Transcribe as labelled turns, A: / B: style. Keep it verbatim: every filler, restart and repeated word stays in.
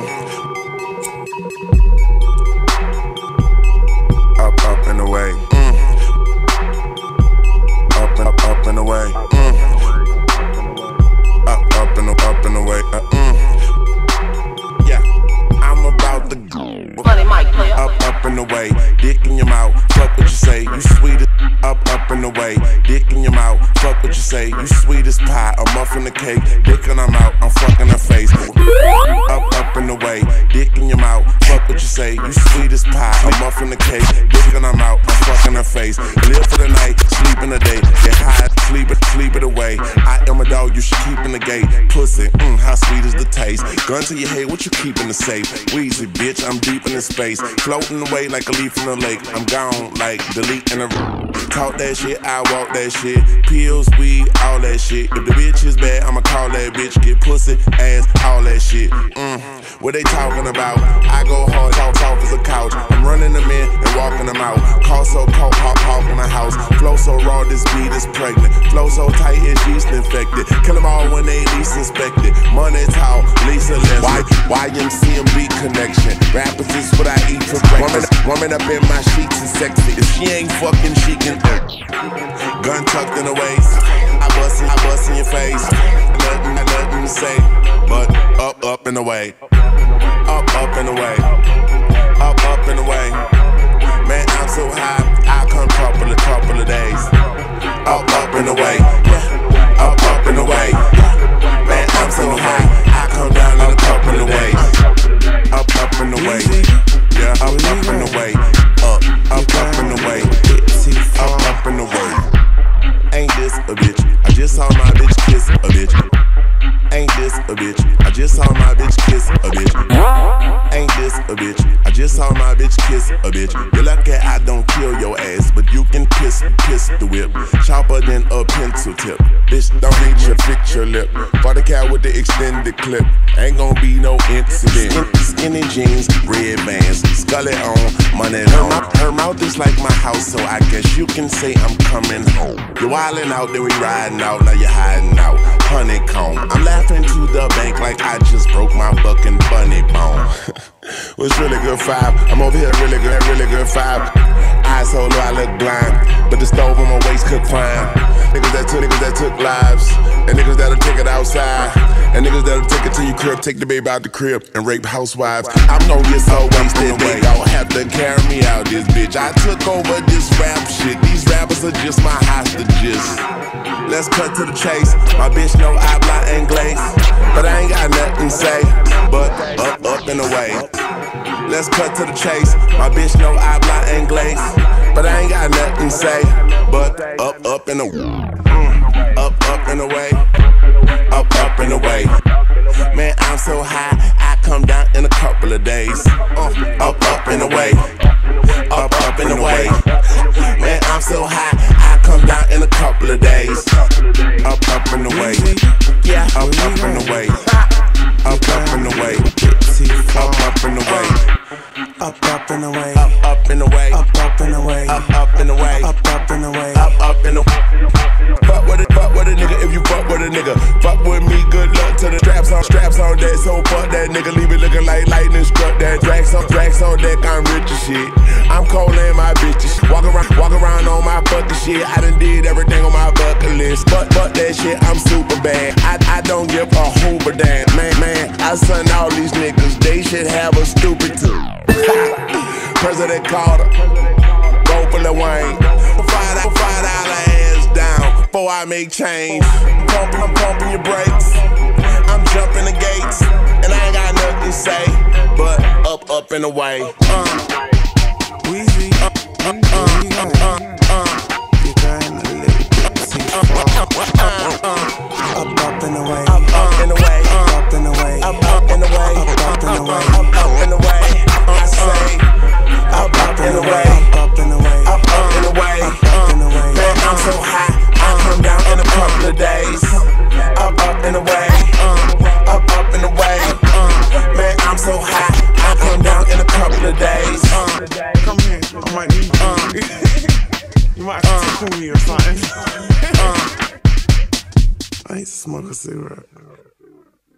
A: Up, up and away. Mm. Up and up, up and away. Mm. Up, up and up and away. Uh, mm. Yeah, I'm about to go.
B: Money, Mike, play up.
A: Up, up and away. Dick in your mouth. Fuck what you say. You sweet as up, up and away. Dick in your mouth. Fuck what you say. You sweet as pie. A muffin the cake. Dick in her mouth. I'm fucking her face. Up, up and away. Dick in your mouth. Fuck what you say. You sweet as pie. A muffin the cake. Dick in her mouth. I'm fucking her face. Live for the night. Sleep in the day. Get high. Sleep it. Sleep it away. I am a dog. You should keep in the gate. Pussy. Mmm. How sweet is the taste. Gun to your head. What you keep in the safe? Weezy, bitch. I'm deep in the space. Floating away like a leaf in the lake. I'm gone like delete in a talk that shit, I walk that shit. Pills, weed, all that shit. If the bitch is bad, I'ma call that bitch. Get pussy, ass, all that shit. Mm. What they talking about? I go hard, talk soft as a couch. I'm running them in and walking them out. Call so cold, hawk, hawk in the house. Flow so raw, this beat is pregnant. Flow so tight, it's yeast infected. Kill them all when they least inspected. Money tall, Lisa Leslie. Y M C M B connection. Rappers is what I eat for breakfast. Woman up in my sheets is sexy. If she ain't fucking, she can. Gun tucked in the waist. I bust in, I bust in your face. Nothing, nothing to say, but up, up and away. Up, up and away. Up, up and away. Man, I'm so high, I come couple of couple of days. Up, up and away. Up, up and away. Man, I'm so high, I come down in a couple of days. Up, up and away. Yeah, up, up and away. Up, up, up and away. Up, up and away. Ain't this a bitch? I just saw my bitch kiss a bitch. Ain't this a bitch? I just saw my bitch kiss a bitch. Ain't this a bitch? I just saw my bitch kiss a bitch. You're lucky I don't kill your ass, but you can kiss, kiss the whip. Sharper than a pencil tip. Bitch, don't reach your fix your lip. For the cow with the extended clip. Ain't gon' be no incident. Skinny jeans, red bands, scully on, money on. Her mouth is like my house, so I guess you can say I'm coming home. You're wildin' out, then we riding out, now you're hiding out. Honeycomb, I'm laughing to the bank like I just broke my fucking funny bone. What's really good five? I'm over here really good, really good five. Eyes so low, I look blind, but the stove on my waist could fine. Niggas that took, niggas that took lives, and niggas that'll take it outside, and niggas that'll take it to your crib, take the baby out the crib, and rape housewives. I'm gon' get so wasted, they gon' have to carry me out this bitch. I took over this rap shit, these rappers are just my hostages. Let's cut to the chase, my bitch know I habla inglés, but I ain't got nothing to say, but up, up and away. Let's cut to the chase, my bitch know I habla inglés, but I ain't got nothing to say, but up, up and away. Mm. Up, up and away. Up, up and away. Man, I'm so high, I come down in a couple of days. Uh, up, up and away. Up, up and away. Man, I'm so high, I come down in a couple of days. Up, up and away. Yeah, up, up and away. Up, up and away. Up, up and away.
C: Up, up and away.
A: Up, up and away.
C: Up, up and away.
A: Up, up and away.
C: Up, up and away.
A: Up, up and away. Fuck with it, fuck with a nigga if you fuck with a nigga. Fuck with me, good luck to the straps on, straps on that. So fuck that nigga, leave it looking like lightning struck that. Drags on, drags on deck, I'm rich as shit. I'm cold and my bitches. Walk around, walk around on my fucking shit. I done did everything on my bucket list. But, but that shit, I'm super bad. I, I don't give a hoover damn. Man, man, I son all these niggas. They should have a stupid too. President Carter, go for Lil Wayne. Five, five dollar ass down before I make change. Pumping, I'm pumping your brakes. I'm jumping the gates, and I ain't got nothing to say, but up, up and away. Uh,
C: Weezy,
A: uh, uh, uh, uh, uh.
C: you got a little bit too far. Up, up and away.
A: Up, up and away.
C: Up and away.
A: Up, up and away.
C: Up, up and away.
A: Up, up and away. I say, up, up and away.
C: Up and away.
A: Up, up and away.
C: Up and away.
A: Man, I'm so high, I come down in a couple of days. Up, up and away. Up, up and away. Man, I'm so high, I come down in a couple of days.
C: Come here, I might need you. You might have to cool me or something. I need to smoke a cigarette.